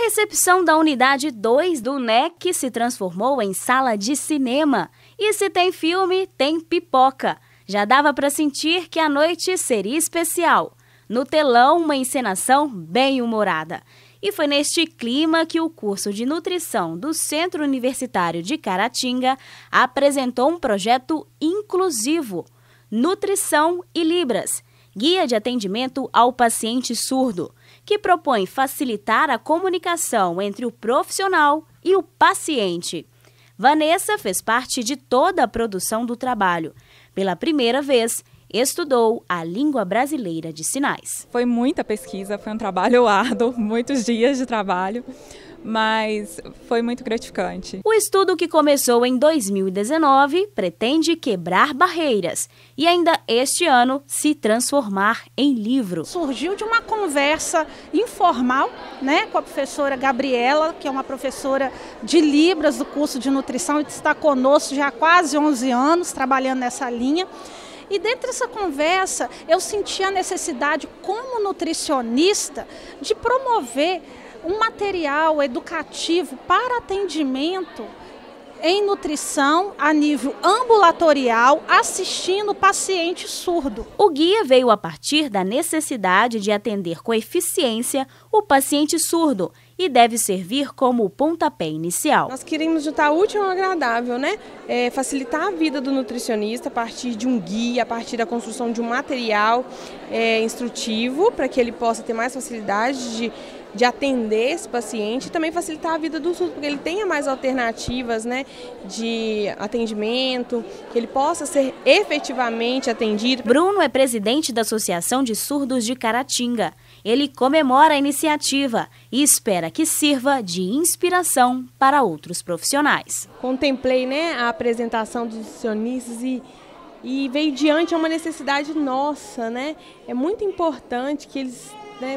recepção da unidade 2 do NEC se transformou em sala de cinema. E se tem filme, tem pipoca. Já dava para sentir que a noite seria especial. No telão, uma encenação bem humorada. E foi neste clima que o curso de nutrição do Centro Universitário de Caratinga apresentou um projeto inclusivo, Nutrição e Libras, guia de atendimento ao paciente surdo, que propõe facilitar a comunicação entre o profissional e o paciente. Vanessa fez parte de toda a produção do trabalho. Pela primeira vez, estudou a língua brasileira de sinais. Foi muita pesquisa, foi um trabalho árduo, muitos dias de trabalho, mas foi muito gratificante. O estudo, que começou em 2019, pretende quebrar barreiras e ainda este ano se transformar em livro. Surgiu de uma conversa informal, com a professora Gabriela, que é uma professora de Libras do curso de nutrição e que está conosco já há quase 11 anos trabalhando nessa linha. E dentro dessa conversa eu senti a necessidade, como nutricionista, de promover um material educativo para atendimento em nutrição a nível ambulatorial, assistindo o paciente surdo. O guia veio a partir da necessidade de atender com eficiência o paciente surdo e deve servir como o pontapé inicial. Nós queremos juntar útil ao agradável, facilitar a vida do nutricionista a partir de um guia, a partir da construção de um material instrutivo, para que ele possa ter mais facilidade de atender esse paciente e também facilitar a vida do surdo, porque ele tenha mais alternativas de atendimento, que ele possa ser efetivamente atendido. Bruno é presidente da Associação de Surdos de Caratinga. Ele comemora a iniciativa e espera que sirva de inspiração para outros profissionais. Contemplei a apresentação dos nutricionistas e veio diante uma necessidade nossa. É muito importante que eles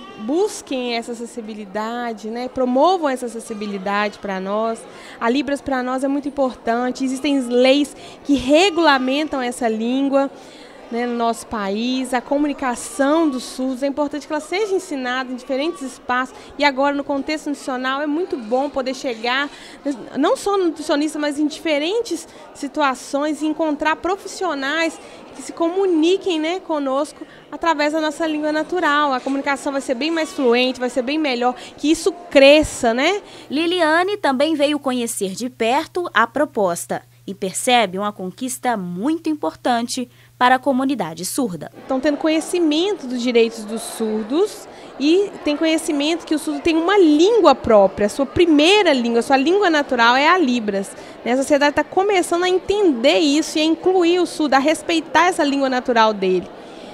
busquem essa acessibilidade, promovam essa acessibilidade para nós. A Libras para nós é muito importante, existem leis que regulamentam essa língua no nosso país. A comunicação dos surdos é importante que ela seja ensinada em diferentes espaços e agora no contexto nutricional é muito bom poder chegar, não só no nutricionista, mas em diferentes situações e encontrar profissionais que se comuniquem conosco através da nossa língua natural. A comunicação vai ser bem mais fluente, vai ser bem melhor, que isso cresça, Liliane também veio conhecer de perto a proposta e percebe uma conquista muito importante para a comunidade surda. Estão tendo conhecimento dos direitos dos surdos e tem conhecimento que o surdo tem uma língua própria, a sua primeira língua, a sua língua natural é a Libras. A sociedade está começando a entender isso e a incluir o surdo, a respeitar essa língua natural dele.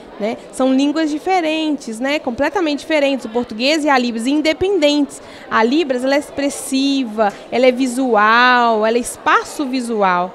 São línguas diferentes, completamente diferentes, o português e a Libras, independentes. A Libras ela é expressiva, ela é visual, ela é espaço visual.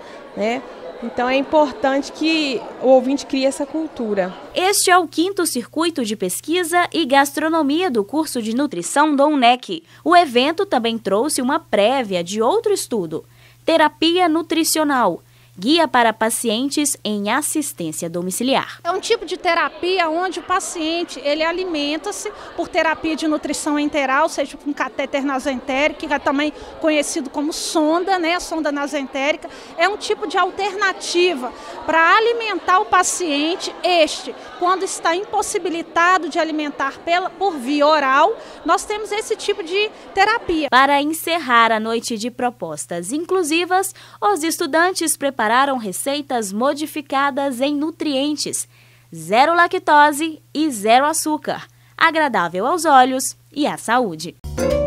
Então é importante que o ouvinte crie essa cultura. Este é o 5º Circuito de Pesquisa e Gastronomia do curso de Nutrição do UNEC. O evento também trouxe uma prévia de outro estudo, Terapia Nutricional, guia para pacientes em assistência domiciliar. É um tipo de terapia onde o paciente ele alimenta-se por terapia de nutrição enteral, seja com catéter nasentérico, que é também conhecido como sonda, a sonda nasentérica. É um tipo de alternativa para alimentar o paciente. Quando está impossibilitado de alimentar por via oral, nós temos esse tipo de terapia. Para encerrar a noite de propostas inclusivas, os estudantes prepararam receitas modificadas em nutrientes, 0 lactose e 0 açúcar, agradável aos olhos e à saúde.